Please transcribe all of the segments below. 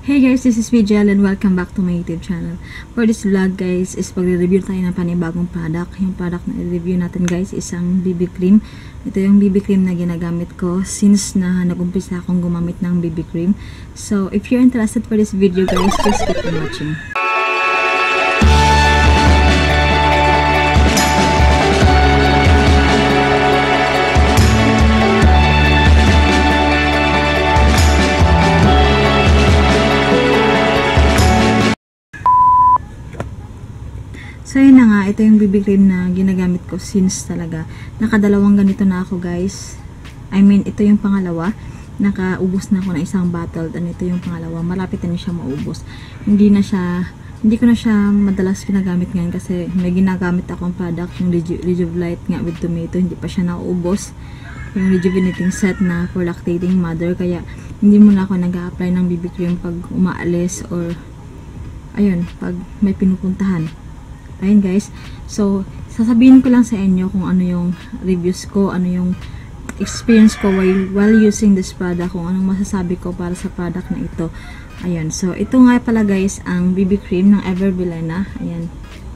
Hey guys, this is Vijel and welcome back to my YouTube channel. For this vlog guys, is pagre-review tayo ng panibagong product. Yung product na i-review natin guys, isang BB cream. Ito yung BB cream na ginagamit ko since na nag-umpisa akong gumamit ng BB cream. So, if you're interested for this video guys, just keep on watching. So yun na nga, ito yung BB cream na ginagamit ko since talaga. Nakadalawang ganito na ako guys. I mean, ito yung pangalawa. Nakaubos na ako ng isang bottle. And ito yung pangalawa. Malapit na siya maubos. Hindi ko na siya madalas ginagamit ngayon kasi may ginagamit akong product, yung Rejuvelite nga with tomato. Hindi pa siya nauubos. Yung rejuvenating set na for lactating mother. Kaya hindi muna ako nag-a-apply ng BB cream pag umaalis or ayun, pag may pinupuntahan. Ayun guys, so sasabihin ko lang sa inyo kung ano yung reviews ko, ano yung experience ko while using this product, kung anong masasabi ko para sa product na ito. Ayun, so ito nga pala guys ang BB cream ng Everbilena. Ayan.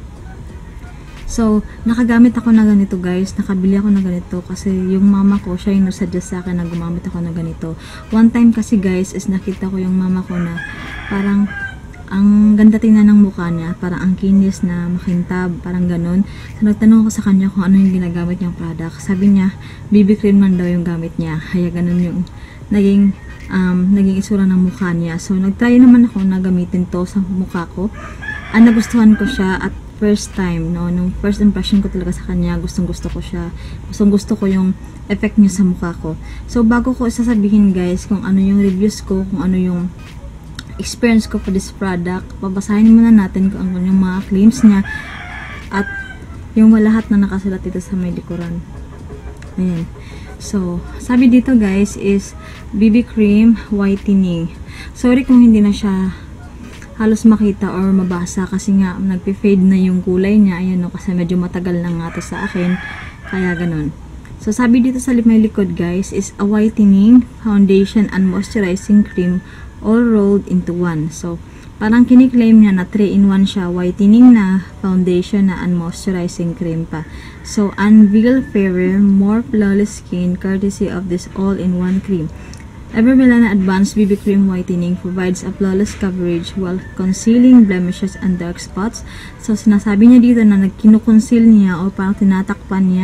So, nakagamit ako na ganito guys, nakabili ako na ganito kasi yung mama ko, siya yung nasuggest sa akin na gumamit ako na ganito. One time kasi guys, is nakita ko yung mama ko na parang ang ganda tingnan ng mukha niya, parang ang kinis na makintab, parang ganun. So, nagtanong ko sa kanya kung ano yung ginagamit niyang product. Sabi niya, BB cream man daw yung gamit niya. Kaya ganun yung naging isura ng mukha niya. So, nagtry naman ako na gamitin to sa mukha ko. Nagustuhan ko siya at first time, no? Nung first impression ko talaga sa kanya, gustong-gusto ko siya. Gustong-gusto ko yung effect niya sa mukha ko. So, bago ko sasabihin guys kung ano yung reviews ko, kung ano yung experience ko for this product, babasahin muna natin kung ano yung mga claims niya at yung lahat na nakasulat dito sa may likuran. Ayan. So, sabi dito guys is BB cream whitening. Sorry kung hindi na siya halos makita or mabasa kasi nga nagpe-fade na yung kulay niya. Ayan no, kasi medyo matagal na nga to sa akin. Kaya ganun. So, sabi dito sa may likod guys is a whitening, foundation, and moisturizing cream all rolled into one. So, parang kiniklaim niya na 3-in-1 siya. Whitening na, foundation na, and moisturizing cream pa. So, unveil fairer, more flawless skin courtesy of this all-in-one cream. Everbilena Advanced BB Cream Whitening provides a flawless coverage while concealing blemishes and dark spots. So, sinasabi niya dito na nagkinukonceal niya o parang tinatakpan niya.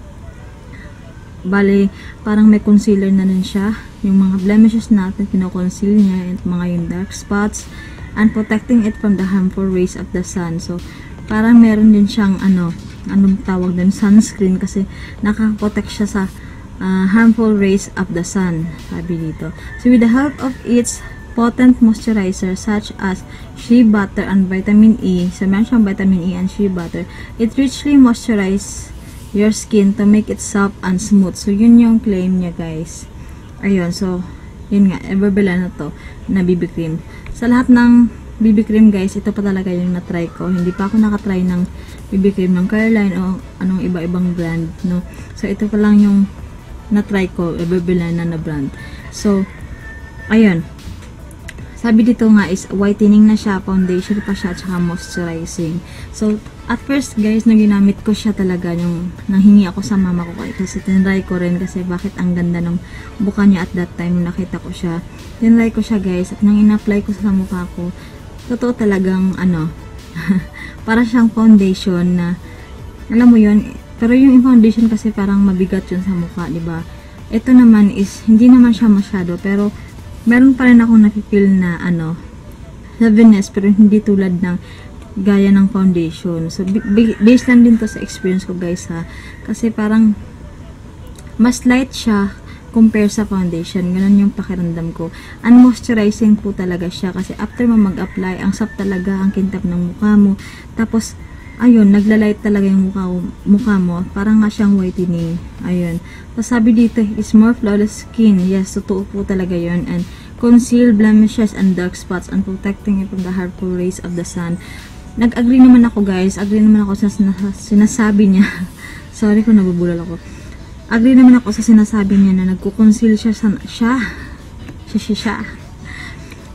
Bale, parang may concealer na rin siya. Yung mga blemishes natin, kinoconceal niya. Yung mga yung dark spots. And protecting it from the harmful rays of the sun. So, parang meron din siyang, anong tawag din, sunscreen. Kasi, nakaprotect siya sa harmful rays of the sun. Sabi dito. So, with the help of its potent moisturizer such as shea butter and vitamin E. So, meron siyang vitamin E and shea butter. It richly moisturizes your skin to make it soft and smooth. So, yun yung claim niya, guys. Ayun. So, yun nga. Everbilena to na BB cream. Sa lahat ng BB cream, guys, ito pa talaga yung na-try ko. Hindi pa ako nakatry ng BB cream ng Caroline o anong iba-ibang brand, no? So, ito pa lang yung na-try ko, Everbilena na brand. So, ayun. Sabi dito nga is whitening na siya, foundation pa siya, tsaka moisturizing. So, at first guys, nung ginamit ko siya talaga, yung nanghingi ako sa mama ko kasi tinry ko rin kasi bakit ang ganda ng buka niya at that time nakita ko siya. Tinry ko siya guys at nang in-apply ko sa mukha ko, totoo talagang para siyang foundation na, alam mo yun, pero yung foundation kasi parang mabigat yun sa mukha, diba? Ito naman is, hindi naman siya masyado, pero meron pa rin akong napipil na heaviness, pero hindi tulad ng gaya ng foundation. So, based lang din to sa experience ko guys ha. Kasi parang mas light siya compare sa foundation. Ganun yung pakiramdam ko. And moisturizing po talaga siya kasi after mo mag-apply, ang soft talaga, ang kintab ng mukha mo. Tapos, ayun, naglalight talaga yung mukha mo. Parang nga siyang whitening. Ayun. So, sabi dito, is more flawless skin. Yes, totoo po talaga yun. And conceal blemishes and dark spots and protecting it from the harmful rays of the sun. Nag-agree naman ako guys. Agree naman ako sa sinasabi niya. Sorry kung nabubulol ako. Agree naman ako sa sinasabi niya na nagko-conceal siya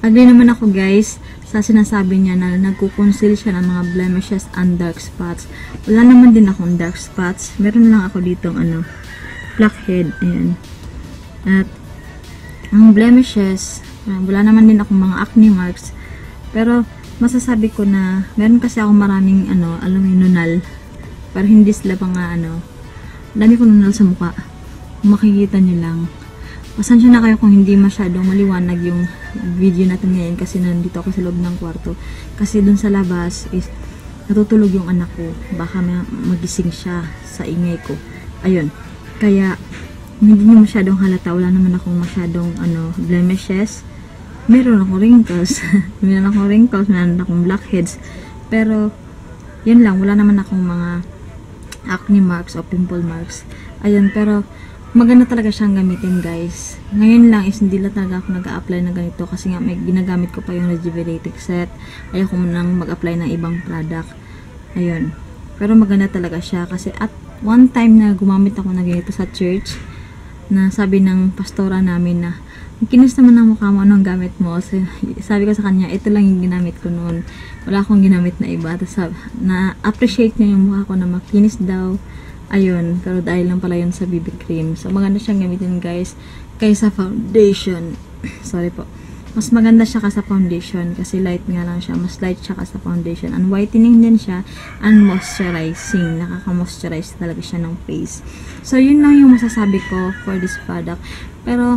Agree naman ako guys sa sinasabi niya na nagkukonceal siya ng mga blemishes and dark spots. Wala naman din akong dark spots. Meron lang ako ditong blackhead. Ayan. At ang blemishes, wala naman din akong mga acne marks. Pero masasabi ko na meron kasi ako maraming alam mo nunal. Pero hindi sila pa nga dami ko nunal sa mukha. Kung makikita nyo lang. Pasensya na kayo kung hindi masyadong maliwanag yung video natin ngayon kasi nandito ako sa loob ng kwarto. Kasi dun sa labas is natutulog yung anak ko. Baka magising siya sa ingay ko. Ayun. Kaya hindi nyo masyadong halata. Wala naman akong masyadong blemishes. Meron akong wrinkles. Meron akong blackheads. Pero yun lang. Wala naman akong mga acne marks o pimple marks. Ayun. Pero maganda talaga siyang gamitin guys. Ngayon lang is hindi lang talaga ako nag-a-apply na ganito kasi nga may ginagamit ko pa yung rejuvenating set. Ayoko munang mag-apply ng ibang product. Ayun. Pero maganda talaga siya kasi at one time na gumamit ako na ganito sa church na sabi ng pastora namin na kinis naman ang mukha mo, anong gamit mo? Sabi ko sa kanya, ito lang yung ginamit ko noon. Wala akong ginamit na iba. Tapos na-appreciate niya yung mukha ko na makinis daw. Ayun, pero dahil lang pala yun sa BB cream. So, maganda siyang gamitin guys kaysa foundation. Sorry po. Mas maganda siya kaysa foundation kasi light nga lang siya. Mas light siya kaysa foundation. And whitening din siya and moisturizing. Nakaka-moisturize talaga siya ng face. So, yun lang yung masasabi ko for this product. Pero,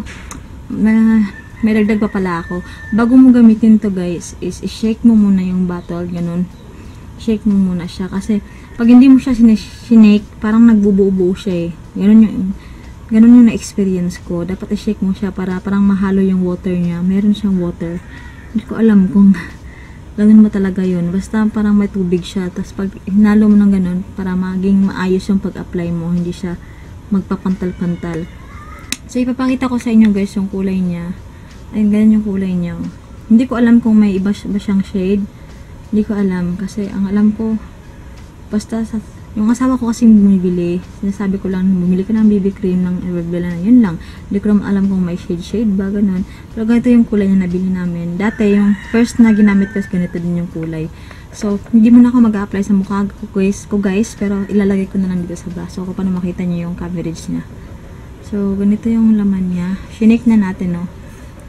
may dagdag pa pala ako. Bago mo gamitin to guys, is i-shake mo muna yung bottle. Ganun. Shake mo muna siya kasi pag hindi mo siya sinake, parang nagbubuo-buo siya eh. Ganun yung na-experience ko. Dapat i-shake mo siya para parang mahalo yung water niya. Meron siyang water. Hindi ko alam kung gawin mo talaga yun. Basta parang may tubig siya. Tapos pag hinalo mo ng ganun, para maging maayos yung pag-apply mo. Hindi siya magpapantal-pantal. So, ipapakita ko sa inyo guys yung kulay niya. Ayun, ganun yung kulay niya. Hindi ko alam kung may iba ba siyang shade. Hindi ko alam. Kasi ang alam ko, basta yung asawa ko kasi bumibili, sinasabi ko lang, bumili ka ng BB cream ng Everbella na yun lang. Hindi ko naman alam kung may shade ba, ganun. Pero ganito yung kulay na nabili namin. Dati, yung first na ginamit ko, ganito din yung kulay. So, hindi mo na ako mag-a-apply sa mukha ko guys, pero ilalagay ko na lang dito sa braso ko para makita nyo yung coverage niya. So, ganito yung laman niya. Shinake na natin, no.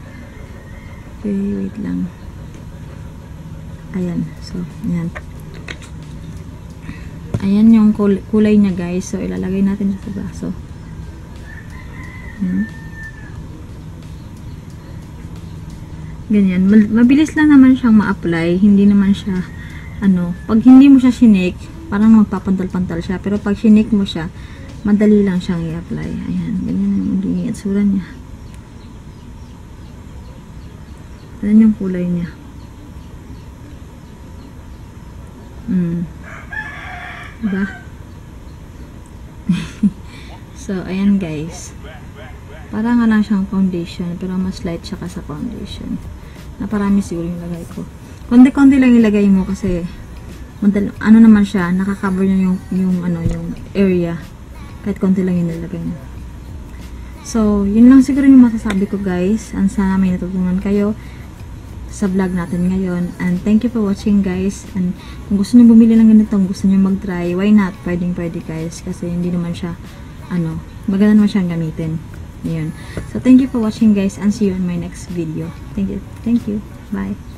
Okay, wait lang. Ayan. So, ayan. Ayan yung kulay niya guys. So, ilalagay natin sa braso. Ganyan. Mabilis lang naman siyang ma-apply. Hindi naman siya, pag hindi mo siya sinake, parang magpapantal-pantal siya. Pero pag sinake mo siya, madali lang siyang i-apply. Ayan. Ganyan yung itsura niya. Ayan yung kulay niya. Diba? So, ayan guys. Para nga lang siyang foundation, pero mas light siya ka sa foundation. Naparami siguro yung lagay ko. Konti-konti lang ilagay mo kasi naman siya, nakaka-cover niya yung area. Kahit konti lang yung nilagay niya. So, yun lang siguro yung masasabi ko guys. And sana may natutunan kayo sa vlog natin ngayon. And thank you for watching guys. And kung gusto niyo bumili ng ganito, gusto niyo mag-try, why not? Pwede guys. Kasi hindi naman siya, maganda naman siyang gamitin. Ayan. So thank you for watching guys and see you in my next video. Thank you. Bye.